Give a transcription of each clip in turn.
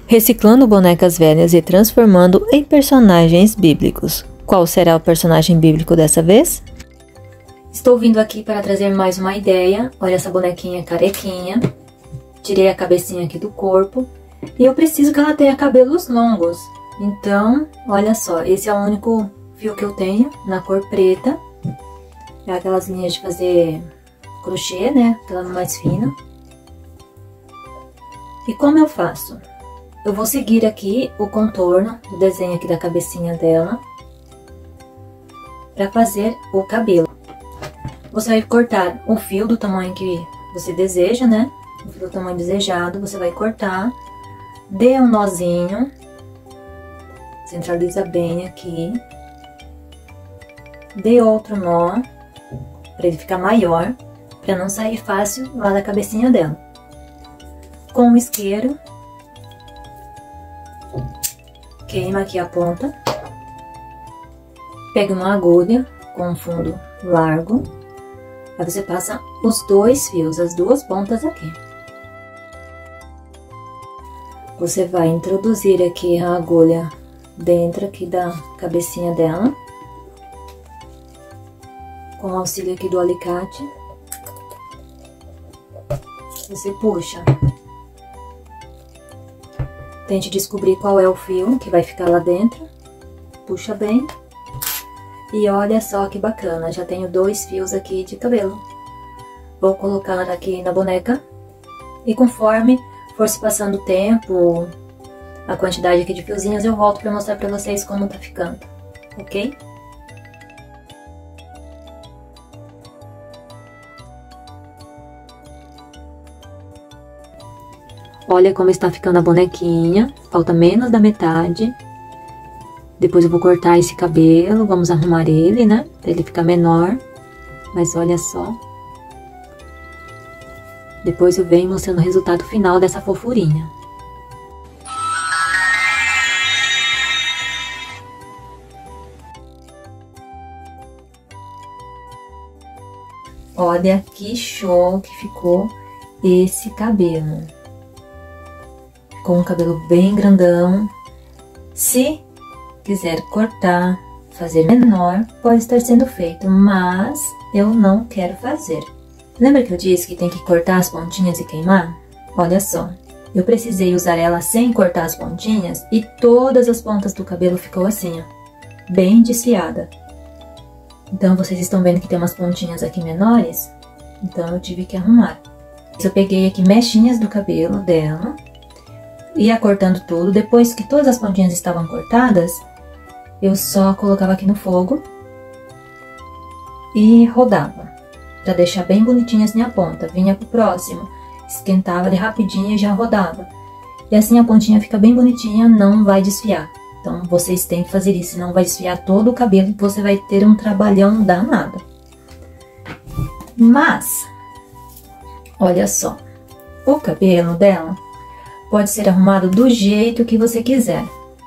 reciclando bonecas velhas e transformando em personagens bíblicos. Qual será o personagem bíblico dessa vez? Estou vindo aqui para trazer mais uma ideia. Olha essa bonequinha carequinha. Tirei a cabecinha aqui do corpo. E eu preciso que ela tenha cabelos longos. Então, olha só, esse é o único fio que eu tenho na cor preta. É aquelas linhas de fazer crochê, né? Aquela mais fina. E como eu faço? Eu vou seguir aqui o contorno do desenho aqui da cabecinha dela para fazer o cabelo. Você vai cortar o fio do tamanho que você deseja, né? O fio do tamanho desejado, você vai cortar, dê um nozinho, centraliza bem aqui, dê outro nó para ele ficar maior, para não sair fácil lá da cabecinha dela. Com o isqueiro, queima aqui a ponta, pega uma agulha com um fundo largo, aí você passa os dois fios, as duas pontas aqui. Você vai introduzir aqui a agulha dentro aqui da cabecinha dela, com o auxílio aqui do alicate, você puxa. Tente descobrir qual é o fio que vai ficar lá dentro. Puxa bem. E olha só que bacana, já tenho dois fios aqui de cabelo. Vou colocar aqui na boneca. E conforme for se passando o tempo, a quantidade aqui de fiozinhos, eu volto para mostrar para vocês como tá ficando, ok? Olha como está ficando a bonequinha, falta menos da metade. Depois eu vou cortar esse cabelo, vamos arrumar ele, né? Pra ele ficar menor. Mas olha só. Depois eu venho mostrando o resultado final dessa fofurinha. Olha que show que ficou esse cabelo. Com um cabelo bem grandão. Se quiser cortar, fazer menor, pode estar sendo feito, mas eu não quero fazer. Lembra que eu disse que tem que cortar as pontinhas e queimar? Olha só, eu precisei usar ela sem cortar as pontinhas e todas as pontas do cabelo ficou assim, ó, bem desfiada. Então vocês estão vendo que tem umas pontinhas aqui menores, então eu tive que arrumar. Eu peguei aqui mechinhas do cabelo dela, ia cortando tudo. Depois que todas as pontinhas estavam cortadas, eu só colocava aqui no fogo e rodava, para deixar bem bonitinha assim a ponta. Vinha pro próximo, esquentava ali rapidinho e já rodava. E assim a pontinha fica bem bonitinha, não vai desfiar. Então vocês têm que fazer isso, senão vai desfiar todo o cabelo e você vai ter um trabalhão danado. Mas, olha só, o cabelo dela pode ser arrumado do jeito que você quiser.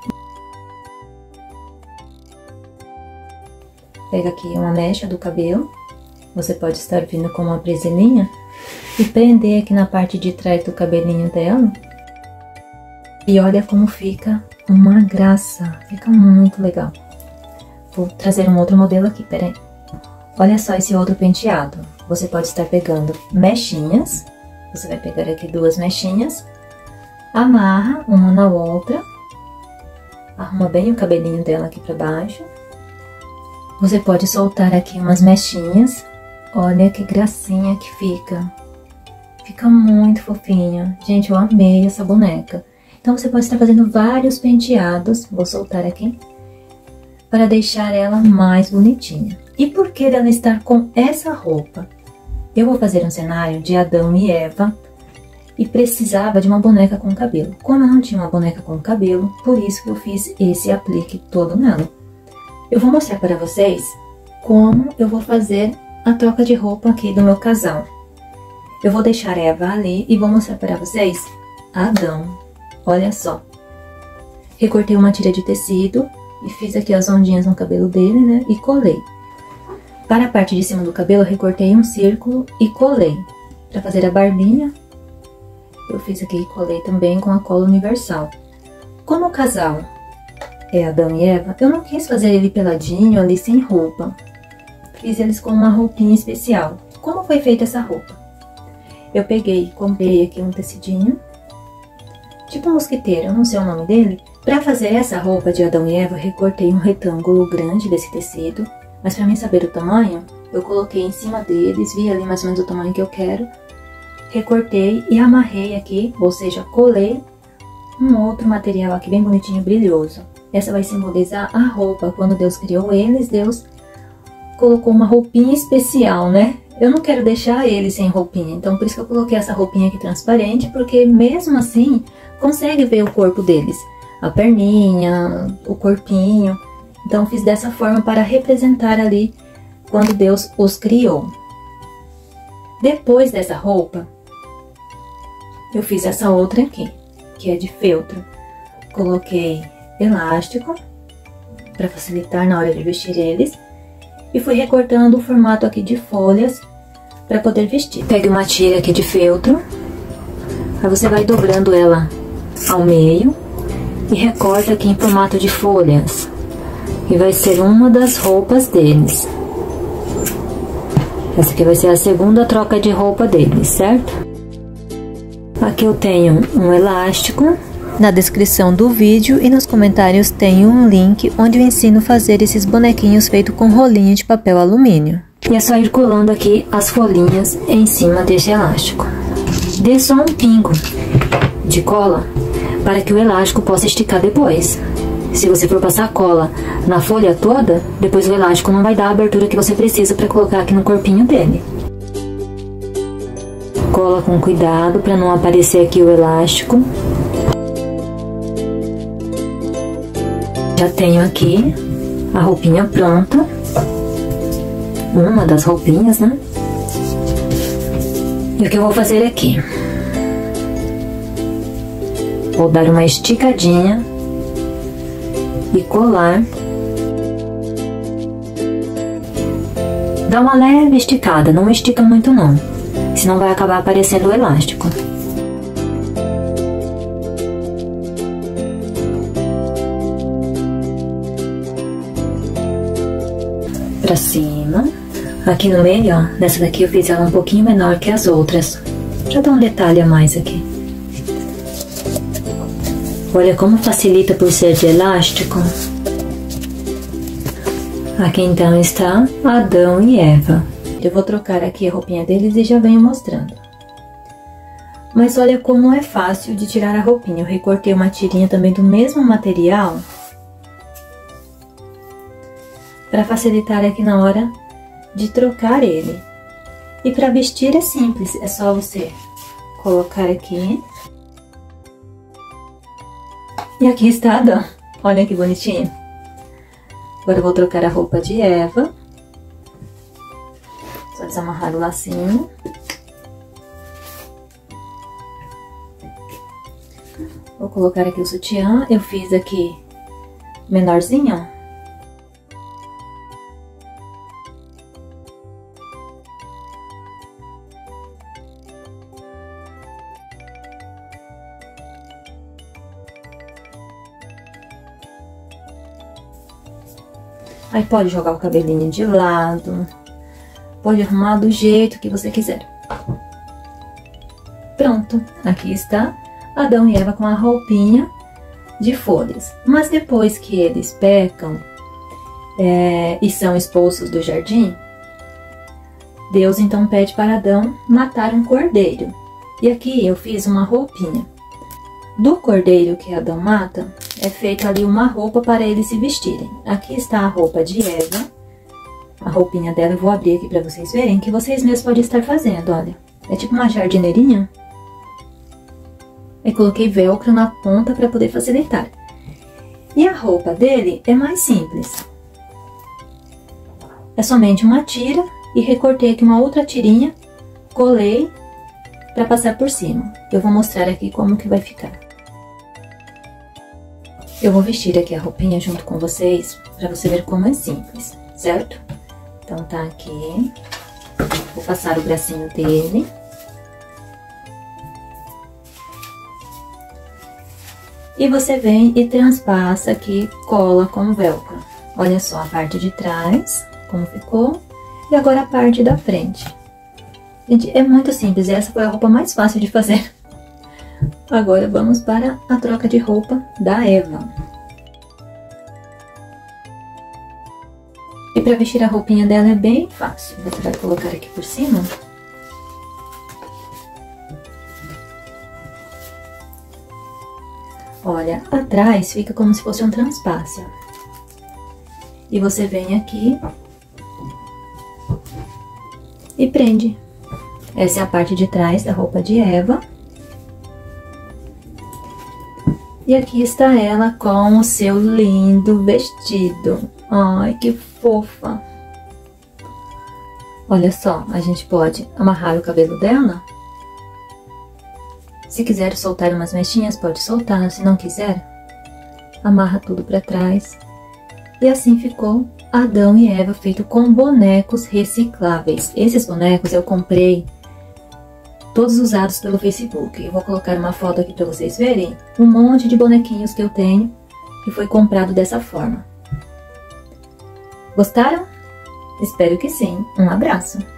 Pega aqui uma mecha do cabelo, você pode estar vindo com uma presilhinha e prender aqui na parte de trás do cabelinho dela. E olha como fica uma graça, fica muito legal. Vou trazer um outro modelo aqui, peraí. Olha só esse outro penteado, você pode estar pegando mechinhas, você vai pegar aqui duas mechinhas, amarra uma na outra, arruma bem o cabelinho dela aqui pra baixo. Você pode soltar aqui umas mechinhas, olha que gracinha que fica. Fica muito fofinha. Gente, eu amei essa boneca. Então você pode estar fazendo vários penteados, vou soltar aqui, para deixar ela mais bonitinha. E por que ela estar com essa roupa? Eu vou fazer um cenário de Adão e Eva, e precisava de uma boneca com cabelo. Como eu não tinha uma boneca com cabelo, por isso que eu fiz esse aplique todo nela. Eu vou mostrar para vocês como eu vou fazer a troca de roupa aqui do meu casal. Eu vou deixar Eva ali e vou mostrar para vocês Adão. Olha só. Recortei uma tira de tecido e fiz aqui as ondinhas no cabelo dele, né? E colei. Para a parte de cima do cabelo, eu recortei um círculo e colei. Para fazer a barbinha, eu fiz aqui e colei também com a cola universal. Como o casal é Adão e Eva, eu não quis fazer ele peladinho ali sem roupa. Fiz eles com uma roupinha especial. Como foi feita essa roupa? Eu comprei aqui um tecidinho, tipo um mosquiteiro, eu não sei o nome dele. Para fazer essa roupa de Adão e Eva, eu recortei um retângulo grande desse tecido. Mas para mim saber o tamanho, eu coloquei em cima deles, vi ali mais ou menos o tamanho que eu quero. Recortei e amarrei aqui, ou seja, colei um outro material aqui bem bonitinho, brilhoso. Essa vai simbolizar a roupa. Quando Deus criou eles, Deus colocou uma roupinha especial, né? Eu não quero deixar eles sem roupinha, então por isso que eu coloquei essa roupinha aqui transparente, porque mesmo assim, consegue ver o corpo deles. A perninha, o corpinho. Então fiz dessa forma para representar ali quando Deus os criou. Depois dessa roupa, eu fiz essa outra aqui, que é de feltro. Coloquei elástico para facilitar na hora de vestir eles e fui recortando o formato aqui de folhas para poder vestir. Pegue uma tira aqui de feltro, aí você vai dobrando ela ao meio e recorta aqui em formato de folhas, e vai ser uma das roupas deles. Essa aqui vai ser a segunda troca de roupa deles, certo? Aqui eu tenho um elástico. Na descrição do vídeo e nos comentários tem um link onde eu ensino a fazer esses bonequinhos feitos com rolinho de papel alumínio. E é só ir colando aqui as folhinhas em cima desse elástico. Dê só um pingo de cola para que o elástico possa esticar depois. Se você for passar cola na folha toda, depois o elástico não vai dar a abertura que você precisa para colocar aqui no corpinho dele. Cola com cuidado para não aparecer aqui o elástico. Já tenho aqui a roupinha pronta. Uma das roupinhas, né? E o que eu vou fazer aqui? Vou dar uma esticadinha e colar. Dá uma leve esticada, não estica muito não, senão vai acabar aparecendo o elástico. Pra cima. Aqui no meio, ó, nessa daqui eu fiz ela um pouquinho menor que as outras, pra dar um detalhe a mais aqui. Olha como facilita por ser de elástico. Aqui então está Adão e Eva. Eu vou trocar aqui a roupinha deles e já venho mostrando. Mas olha como é fácil de tirar a roupinha. Eu recortei uma tirinha também do mesmo material, para facilitar aqui na hora de trocar ele. E para vestir é simples, é só você colocar aqui. E aqui está Adão, olha que bonitinho. Agora eu vou trocar a roupa de Eva. Só desamarrar o lacinho. Vou colocar aqui o sutiã, eu fiz aqui menorzinho, ó. Aí pode jogar o cabelinho de lado, pode arrumar do jeito que você quiser. Pronto, aqui está Adão e Eva com a roupinha de folhas. Mas depois que eles pecam e são expulsos do jardim, Deus então pede para Adão matar um cordeiro. E aqui eu fiz uma roupinha. Do cordeiro que Adão mata, é feita ali uma roupa para eles se vestirem. Aqui está a roupa de Eva. A roupinha dela eu vou abrir aqui para vocês verem, que vocês mesmos podem estar fazendo, olha. É tipo uma jardineirinha. Eu coloquei velcro na ponta para poder facilitar. E a roupa dele é mais simples. É somente uma tira e recortei aqui uma outra tirinha, colei para passar por cima. Eu vou mostrar aqui como que vai ficar. Eu vou vestir aqui a roupinha junto com vocês, para você ver como é simples, certo? Então tá aqui, vou passar o bracinho dele. E você vem e transpassa aqui, cola com velcro. Olha só a parte de trás, como ficou. E agora a parte da frente. Gente, é muito simples, essa foi a roupa mais fácil de fazer. Agora vamos para a troca de roupa da Eva. E para vestir a roupinha dela é bem fácil. Você vai colocar aqui por cima. Olha, atrás fica como se fosse um transpasse. E você vem aqui e prende. Essa é a parte de trás da roupa de Eva. E aqui está ela com o seu lindo vestido. Ai, que fofa! Olha só, a gente pode amarrar o cabelo dela. Se quiser soltar umas mechinhas, pode soltar. Se não quiser, amarra tudo para trás. E assim ficou Adão e Eva feito com bonecos recicláveis. Esses bonecos eu comprei todos usados pelo Facebook. Eu vou colocar uma foto aqui para vocês verem um monte de bonequinhos que eu tenho que foi comprado dessa forma. Gostaram? Espero que sim. Um abraço!